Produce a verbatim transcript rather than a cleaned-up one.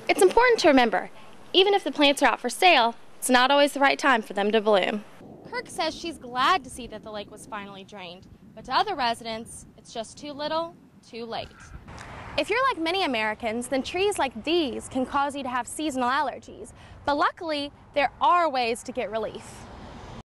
It's important to remember, even if the plants are out for sale, it's not always the right time for them to bloom. Kirk says she's glad to see that the lake was finally drained, but to other residents, it's just too little, too late. If you're like many Americans, then trees like these can cause you to have seasonal allergies. But luckily, there are ways to get relief.